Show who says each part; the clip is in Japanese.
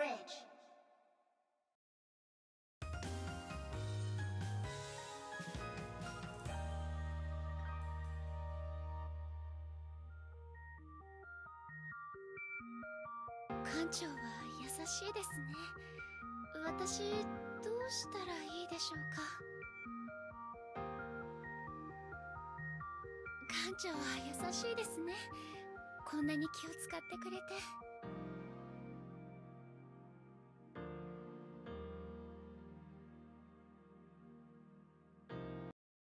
Speaker 1: bridge.
Speaker 2: 館長は優しいですね。私、どうしたらいいでしょうか。館長は優しいですね。こんなに気を使ってくれて。